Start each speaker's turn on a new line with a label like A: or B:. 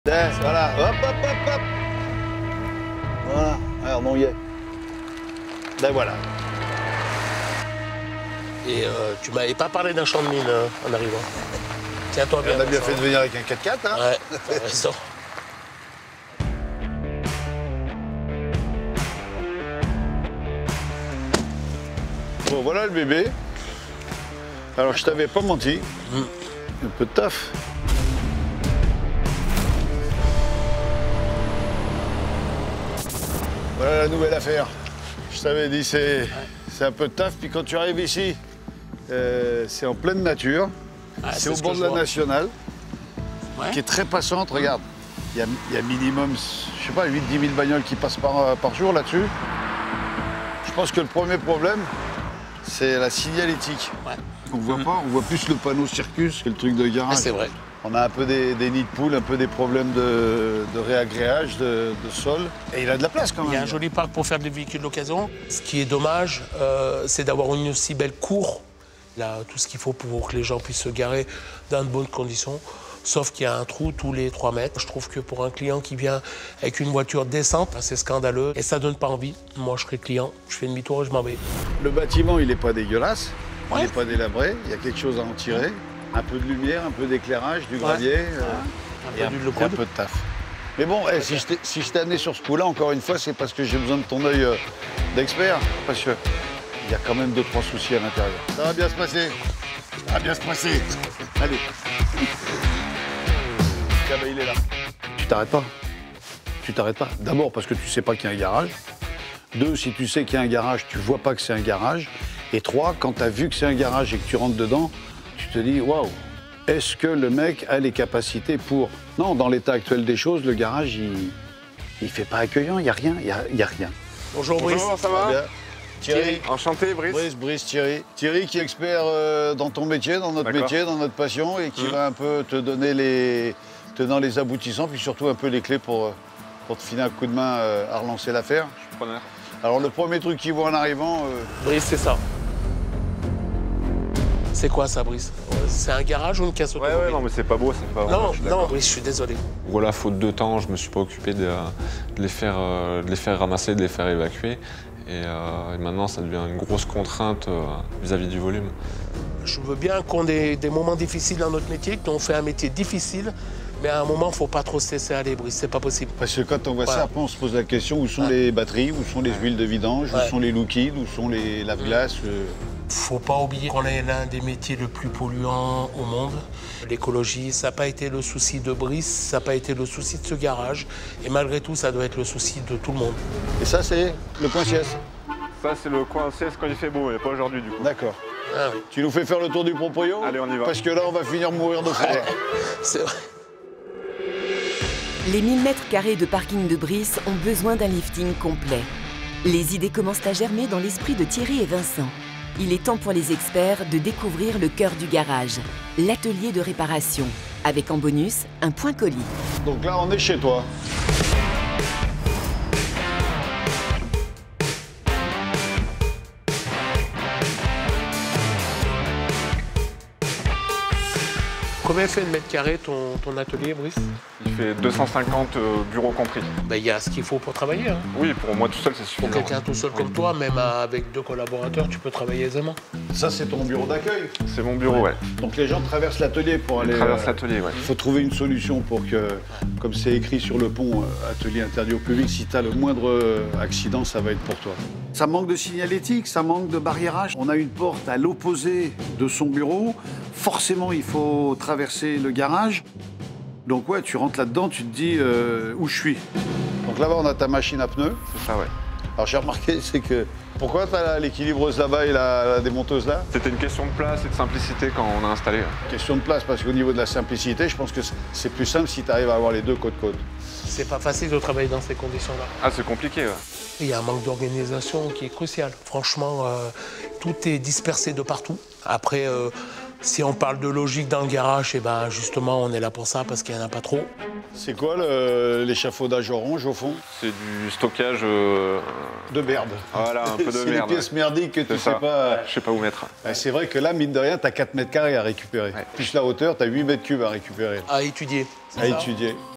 A: Voilà, hop, hop, hop, hop. Voilà, regarde, on y est. Ben voilà.
B: Et tu m'avais pas parlé d'un champ de mine en arrivant. Tiens-toi bien.
A: On a bien fait de venir avec un 4x4, hein.
B: Ouais, t'as raison.
A: Bon, voilà le bébé. Alors, je t'avais pas menti. Un peu de taf. Voilà la nouvelle affaire. Je t'avais dit, c'est un peu de taf. Puis quand tu arrives ici, c'est en pleine nature.
B: Ah,
A: c'est au bord de la nationale,
B: Ouais.
A: qui est très passante. Regarde, il y a minimum, je sais pas, 8-10 000 bagnoles qui passent par jour là-dessus. Je pense que le premier problème, c'est la signalétique.
B: Ouais.
A: On voit pas, on voit plus le panneau Circus que le truc de garage.
B: Ah, c'est vrai.
A: On a un peu des nids de poules, un peu des problèmes de réagréage, de sol. Et il a de la place quand même.
B: Il y a un joli parc pour faire des véhicules d'occasion. Ce qui est dommage, c'est d'avoir une aussi belle cour. Il a tout ce qu'il faut pour que les gens puissent se garer dans de bonnes conditions. Sauf qu'il y a un trou tous les 3 mètres. Je trouve que pour un client qui vient avec une voiture décente, c'est scandaleux et ça donne pas envie. Moi, je serais client, je fais demi-tour et je m'en vais.
A: Le bâtiment, il n'est pas dégueulasse, il
B: Ouais.
A: n'est pas délabré, il y a quelque chose à en tirer. Un peu de lumière, un peu d'éclairage, du gravier, et
B: Un
A: un
B: peu d'huile de
A: et un
B: coude.
A: peu de taf. Mais bon, si je t'ai amené sur ce coup-là, encore une fois, c'est parce que j'ai besoin de ton œil d'expert. Parce qu'il y a quand même 2-3 soucis à l'intérieur. Ça va bien se passer. Ça va bien se passer. Allez. Tiens, ben, il est là. Tu t'arrêtes pas. Tu t'arrêtes pas. D'abord parce que tu sais pas qu'il y a un garage. 2, si tu sais qu'il y a un garage, tu vois pas que c'est un garage. Et 3, quand tu as vu que c'est un garage et que tu rentres dedans, tu te dis, waouh, est-ce que le mec a les capacités pour... Non, dans l'état actuel des choses, le garage, il fait pas accueillant, il n'y a rien, il y a rien.
B: Bonjour Brice.
C: Bonjour, ça va?
A: Bien. Thierry.
C: Enchanté, Brice.
A: Brice, Thierry. Thierry qui est expert dans ton métier, dans notre
C: D'accord.
A: métier, dans notre passion, et qui va un peu te donner les tenants, les aboutissants, puis surtout un peu les clés pour te filer un coup de main à relancer l'affaire.
C: Je suis preneur.
A: Alors le premier truc qu'il voit en arrivant...
B: Brice, c'est ça. C'est quoi ça, Brice? C'est un garage ou une casse automobile?
C: Ouais, non, mais c'est pas beau, c'est pas
B: Non,
C: je suis
B: non,
C: d'accord.
B: Brice, je suis désolé.
D: Voilà, faute de temps, je me suis pas occupé de les faire ramasser, de les faire évacuer. Et maintenant, ça devient une grosse contrainte vis-à-vis du volume.
B: Je veux bien qu'on ait des moments difficiles dans notre métier, qu'on fait un métier difficile, mais à un moment, il ne faut pas trop se laisser aller, Brice, c'est pas possible.
A: Parce que quand on voit
B: Voilà.
A: ça, après on se pose la question, où sont les batteries, où sont les huiles de vidange,
B: Ouais.
A: où sont les liquides, où sont les lave-glaces.
B: Faut pas oublier qu'on est l'un des métiers le plus polluants au monde. L'écologie, ça n'a pas été le souci de Brice, ça n'a pas été le souci de ce garage, et malgré tout, ça doit être le souci de tout le monde.
A: Et ça, c'est le coin sieste.
C: Ça, c'est le coin CS quand il fait beau, mais pas aujourd'hui, du coup.
A: D'accord.
B: Ah oui,
A: Tu nous fais faire le tour du proprio?
C: Allez, on y va.
A: Parce que là, on va finir mourir de froid.
B: c'est vrai.
E: Les 1000 mètres carrés de parking de Brice ont besoin d'un lifting complet. Les idées commencent à germer dans l'esprit de Thierry et Vincent. Il est temps pour les experts de découvrir le cœur du garage, l'atelier de réparation, avec en bonus un point colis.
A: Donc là, on est chez toi.
B: Combien fait de mètres carrés ton atelier, Brice?
C: Il fait 250 bureaux compris.
B: Ben, il y a ce qu'il faut pour travailler. Hein.
C: Oui, pour moi tout seul, c'est
B: Pour
C: suffisant.
B: quelqu'un tout seul comme toi, même avec 2 collaborateurs, tu peux travailler aisément.
A: Ça, c'est ton bureau d'accueil.
C: C'est mon bureau, ouais.
A: Donc les gens traversent l'atelier pour aller...
C: Je traverse l'atelier, ouais.
A: Il faut trouver une solution pour que, comme c'est écrit sur le pont, atelier interdit au public, si tu as le moindre accident, ça va être pour toi. Ça manque de signalétique, ça manque de barriérage. On a une porte à l'opposé de son bureau. Forcément, il faut traverser le garage. Donc ouais, tu rentres là-dedans, tu te dis où je suis. Donc là-bas, on a ta machine à pneus.
C: C'est ça, ouais.
A: Alors j'ai remarqué, c'est que... Pourquoi tu as l'équilibreuse là-bas et la démonteuse là?
C: C'était une question de place et de simplicité quand on a installé.
A: Question de place, parce qu'au niveau de la simplicité, je pense que c'est plus simple si tu arrives à avoir les deux côte-côte.
B: C'est pas facile de travailler dans ces conditions-là.
C: Ah, c'est compliqué, ouais.
B: Il y a un manque d'organisation qui est crucial. Franchement, tout est dispersé de partout. Après, si on parle de logique dans le garage, eh ben, justement, on est là pour ça parce qu'il n'y en a pas trop.
A: C'est quoi l'échafaudage orange au fond?
C: C'est du stockage.
A: De merde.
C: Voilà, un peu de
A: C'est les
C: merde.
A: pièces merdiques que tu
C: C'est
A: sais
C: ça.
A: pas.
C: Je sais pas où mettre.
A: C'est vrai que là, mine de rien, tu as 4 mètres carrés à récupérer.
C: Ouais.
A: Plus la hauteur, tu as 8 mètres cubes à récupérer.
B: À étudier. c'est
A: À
B: ça
A: étudier.